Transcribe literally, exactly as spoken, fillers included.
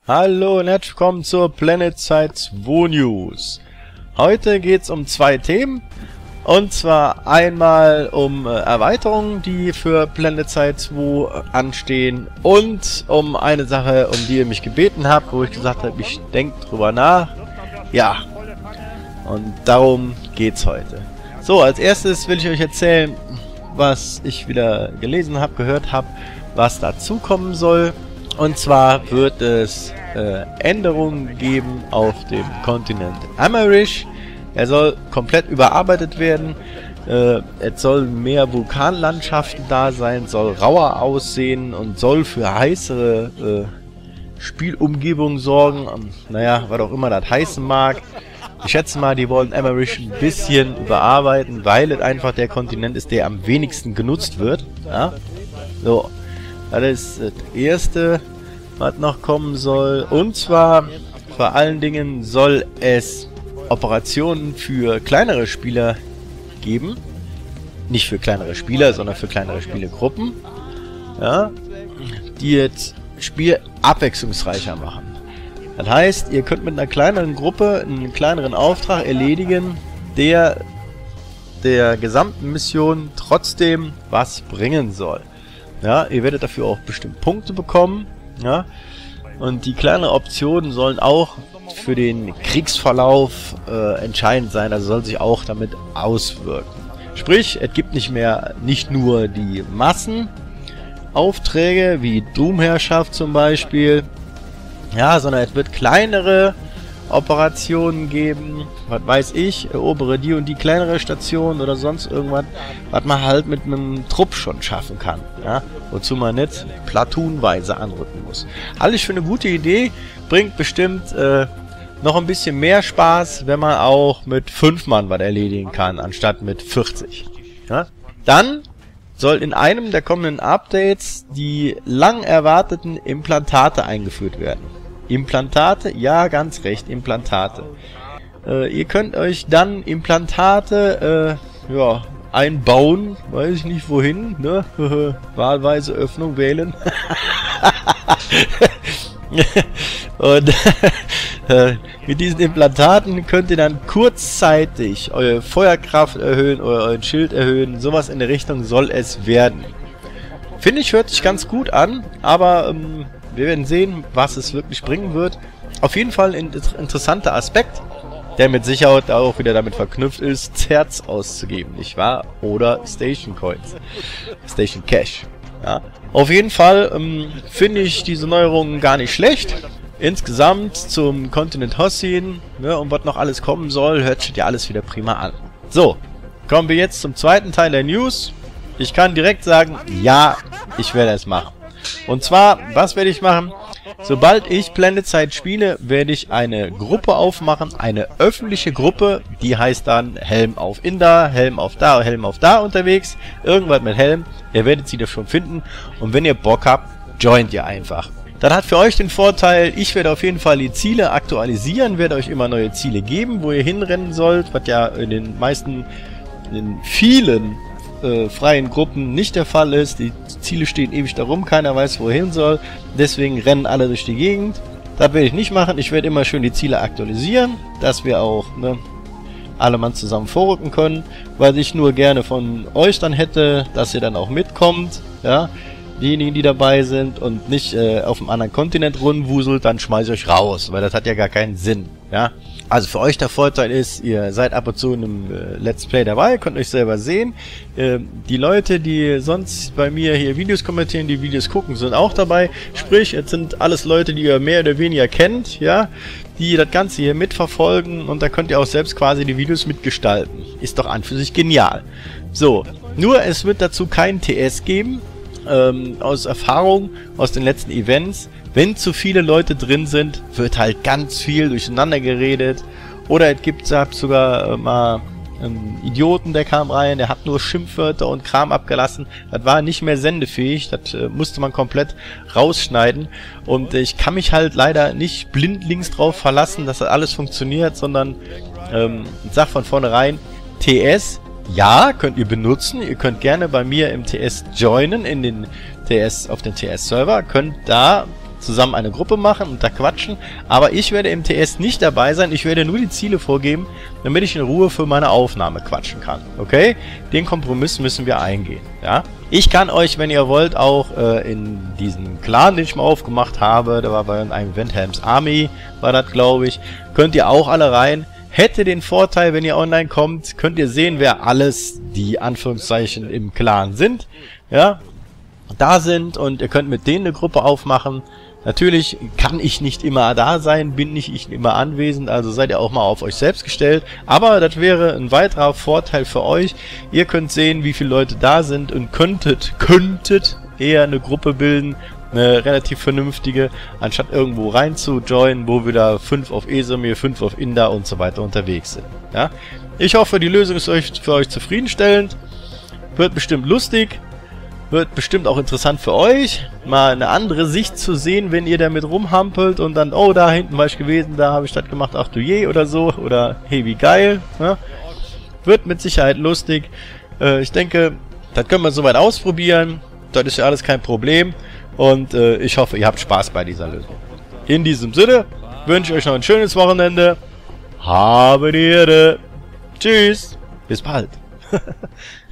Hallo und herzlich willkommen zur PlanetSide zwei News. Heute geht es um zwei Themen. Und zwar einmal um äh, Erweiterungen, die für PlanetSide zwei anstehen. Und um eine Sache, um die ihr mich gebeten habt, wo ich gesagt habe, ich denke drüber nach. Ja, und darum geht's heute. So, als erstes will ich euch erzählen, was ich wieder gelesen habe, gehört habe, was dazu kommen soll. Und zwar wird es äh, Änderungen geben auf dem Kontinent Amerish. Er soll komplett überarbeitet werden. Äh, es soll mehr Vulkanlandschaften da sein, soll rauer aussehen und soll für heißere äh, Spielumgebungen sorgen. Und, naja, was auch immer das heißen mag. Ich schätze mal, die wollen Amerish ein bisschen überarbeiten, weil es einfach der Kontinent ist, der am wenigsten genutzt wird. Ja? So. Das ist das erste, was noch kommen soll. Und zwar, vor allen Dingen, soll es Operationen für kleinere Spieler geben. Nicht für kleinere Spieler, sondern für kleinere Spielegruppen. Ja, die jetzt Spiel abwechslungsreicher machen. Das heißt, ihr könnt mit einer kleineren Gruppe einen kleineren Auftrag erledigen, der der gesamten Mission trotzdem was bringen soll. Ja, ihr werdet dafür auch bestimmt Punkte bekommen. Ja, und die kleineren Optionen sollen auch für den Kriegsverlauf äh, entscheidend sein, also soll sich auch damit auswirken. Sprich, es gibt nicht mehr nicht nur die Massenaufträge wie Doom-Herrschaft zum Beispiel, ja, sondern es wird kleinere Operationen geben, was weiß ich, erobere die und die kleinere Station oder sonst irgendwas, was man halt mit einem Trupp schon schaffen kann, ja, wozu man nicht platoonweise anrücken muss. Alles für eine gute Idee, bringt bestimmt äh, noch ein bisschen mehr Spaß, wenn man auch mit fünf Mann was erledigen kann, anstatt mit vierzig. Ja. Dann soll in einem der kommenden Updates die lang erwarteten Implantate eingeführt werden. Implantate? Ja, ganz recht, Implantate. Äh, ihr könnt euch dann Implantate äh, ja, einbauen, weiß ich nicht wohin, ne? Wahlweise Öffnung wählen. Und äh, mit diesen Implantaten könnt ihr dann kurzzeitig eure Feuerkraft erhöhen oder euren Schild erhöhen. Sowas in der Richtung soll es werden. Finde ich, hört sich ganz gut an, aber ähm, wir werden sehen, was es wirklich bringen wird. Auf jeden Fall ein interessanter Aspekt, der mit Sicherheit auch wieder damit verknüpft ist, Zerts auszugeben, nicht wahr? Oder Station Coins. Station Cash. Ja. Auf jeden Fall ähm, finde ich diese Neuerungen gar nicht schlecht. Insgesamt zum Kontinent Hossin, ne, und was noch alles kommen soll, hört sich ja alles wieder prima an. So, kommen wir jetzt zum zweiten Teil der News. Ich kann direkt sagen, ja, ich werde es machen. Und zwar, was werde ich machen? Sobald ich PlanetSide spiele, werde ich eine Gruppe aufmachen, eine öffentliche Gruppe, die heißt dann Helm auf Inda, Helm auf da, Helm auf da unterwegs, irgendwas mit Helm, ihr werdet sie da schon finden und wenn ihr Bock habt, joint ihr einfach. Das hat für euch den Vorteil, ich werde auf jeden Fall die Ziele aktualisieren, werde euch immer neue Ziele geben, wo ihr hinrennen sollt, was ja in den meisten, in den vielen Äh, freien Gruppen nicht der Fall ist. Die Ziele stehen ewig darum, keiner weiß wohin soll, deswegen rennen alle durch die Gegend. Das werde ich nicht machen, ich werde immer schön die Ziele aktualisieren, dass wir auch ne, alle Mann zusammen vorrücken können, weil ich nur gerne von euch dann hätte, dass ihr dann auch mitkommt, ja, diejenigen, die dabei sind und nicht äh, auf einem anderen Kontinent rumwuselt, dann schmeiße ich euch raus, weil das hat ja gar keinen Sinn, ja. Also für euch der Vorteil ist, ihr seid ab und zu in einem äh, Let's Play dabei, könnt euch selber sehen. Äh, die Leute, die sonst bei mir hier Videos kommentieren, die Videos gucken, sind auch dabei. Sprich, es sind alles Leute, die ihr mehr oder weniger kennt, ja, die das Ganze hier mitverfolgen und da könnt ihr auch selbst quasi die Videos mitgestalten. Ist doch an für sich genial. So, nur es wird dazu kein T S geben. Ähm, aus Erfahrung aus den letzten Events, wenn zu viele Leute drin sind, wird halt ganz viel durcheinander geredet. Oder es gibt sogar äh, mal einen Idioten, der kam rein, der hat nur Schimpfwörter und Kram abgelassen. Das war nicht mehr sendefähig, das äh, musste man komplett rausschneiden. Und äh, ich kann mich halt leider nicht blindlings drauf verlassen, dass das alles funktioniert, sondern ähm, ich sag von vornherein, T S, ja, könnt ihr benutzen. Ihr könnt gerne bei mir im T S joinen, in den T S, auf den T S-Server, könnt da zusammen eine Gruppe machen und da quatschen. Aber ich werde im T S nicht dabei sein. Ich werde nur die Ziele vorgeben, damit ich in Ruhe für meine Aufnahme quatschen kann. Okay? Den Kompromiss müssen wir eingehen. Ja? Ich kann euch, wenn ihr wollt, auch äh, in diesen Clan, den ich mal aufgemacht habe, da war bei einem Event Helms Army, war das, glaube ich, könnt ihr auch alle rein. Hätte den Vorteil, wenn ihr online kommt, könnt ihr sehen, wer alles die Anführungszeichen im Clan sind. Ja? Da sind und ihr könnt mit denen eine Gruppe aufmachen. Natürlich kann ich nicht immer da sein, bin nicht ich immer anwesend, also seid ihr auch mal auf euch selbst gestellt. Aber das wäre ein weiterer Vorteil für euch. Ihr könnt sehen, wie viele Leute da sind und könntet, könntet eher eine Gruppe bilden, eine relativ vernünftige, anstatt irgendwo rein zu joinen, wo wir da fünf auf Esamir, fünf auf Inda und so weiter unterwegs sind. Ja? Ich hoffe, die Lösung ist euch, für euch zufriedenstellend. Wird bestimmt lustig. Wird bestimmt auch interessant für euch, mal eine andere Sicht zu sehen, wenn ihr damit rumhampelt und dann, oh, da hinten war ich gewesen, da habe ich das gemacht, ach du je, oder so, oder hey, wie geil. Ne? Wird mit Sicherheit lustig. Äh, ich denke, das können wir soweit ausprobieren. Das ist ja alles kein Problem. Und äh, ich hoffe, ihr habt Spaß bei dieser Lösung. In diesem Sinne wünsche ich euch noch ein schönes Wochenende. Habe die Ehre. Tschüss. Bis bald.